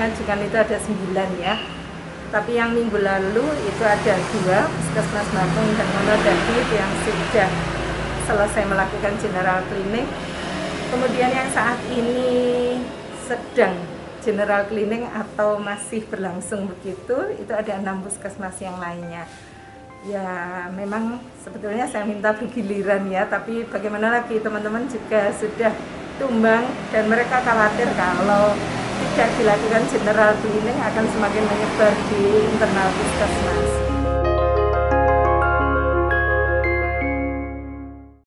mengajukan itu ada 9 ya. Tapi yang minggu lalu itu ada 2 Puskesmas Bakung dan Monodadit yang sudah selesai melakukan general cleaning. Kemudian yang saat ini sedang general cleaning atau masih berlangsung begitu, itu ada 6 puskesmas yang lainnya. Ya memang sebetulnya saya minta bergiliran ya, tapi bagaimana lagi, teman-teman juga sudah tumbang dan mereka khawatir kalau tidak dilakukan general cleaning akan semakin menyebar di internal puskesmas.